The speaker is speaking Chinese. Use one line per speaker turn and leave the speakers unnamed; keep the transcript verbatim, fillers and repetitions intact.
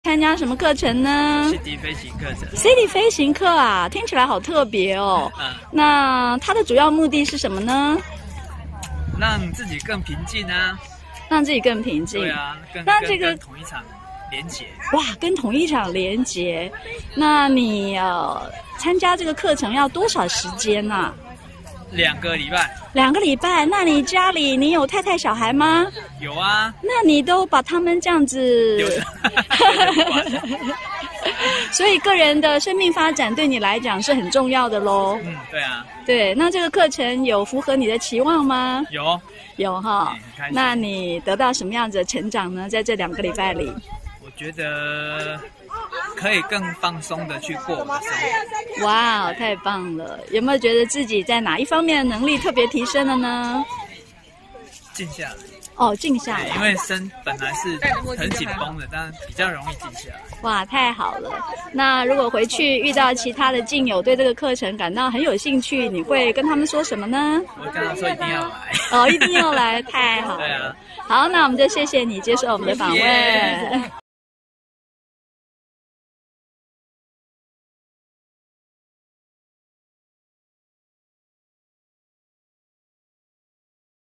参加什么课程呢
？C D 飞行课程。
C D 飞行课啊，听起来好特别哦。嗯。那它的主要目的是什么呢？
让自己更平静啊。
让自己更平静。
对啊，更
那这个
跟同一场连结。
哇，跟同一场连结。那你呃参加这个课程要多少时间呢、啊？
两个礼拜。
两个礼拜？那你家里你有太太小孩吗？
有啊。
那你都把他们这样子
留着。
所以个人的生命发展对你来讲是很重要的咯。
嗯，对啊。
对，那这个课程有符合你的期望吗？
有。
有哈。嗯、那你得到什么样子的成长呢？在这两个礼拜里？
我觉得可以更放松的去过我的生活。
哇，太棒了！有没有觉得自己在哪一方面的能力特别提升了呢？
静下来。
哦，静下来。
因为身本来是很紧绷的，但比较容易静下来。
哇，太好了！那如果回去遇到其他的静友对这个课程感到很有兴趣，你会跟他们说什么呢？
我会跟他们说一定要来。
哦，一定要来，太好了。
对啊。
好，那我们就谢谢你接受我们的访问。